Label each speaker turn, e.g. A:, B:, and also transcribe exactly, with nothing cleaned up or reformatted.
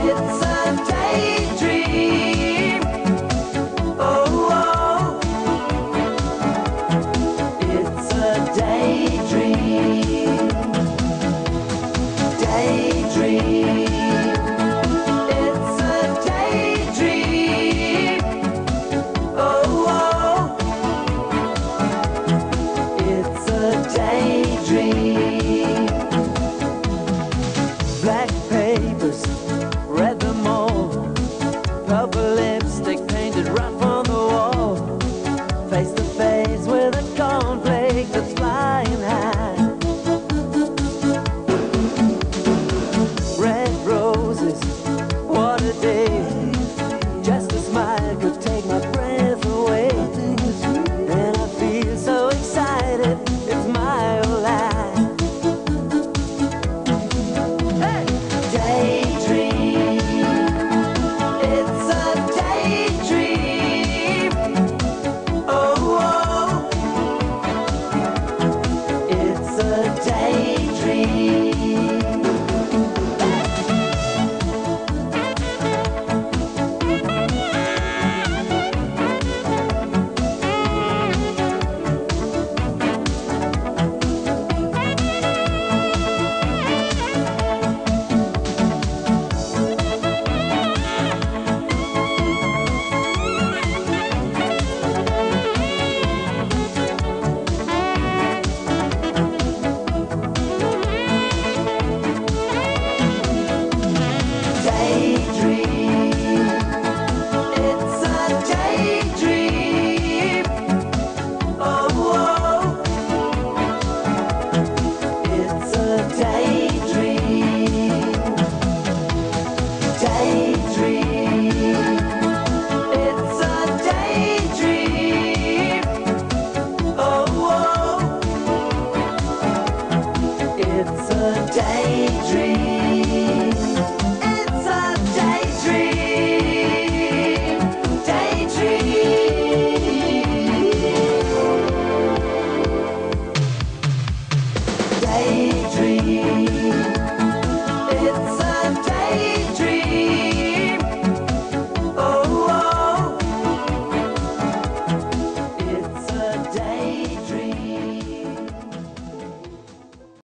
A: It's a daydream. Oh, oh. It's a daydream. Daydream. It's a daydream. Oh, oh. It's a daydream. Black papers, read them all. Purple lipstick painted rough on the wall. Face to face with a cornflake that's flying high. Red roses, what a day. Just a smile could take my breath away. And I feel so excited, it's my whole life. Hey! Daydream. It's a daydream. Oh, oh. It's a daydream. Daydream. It's a daydream. Oh, oh. It's a daydream. Daydream. It's a daydream. Oh, oh. It's a daydream.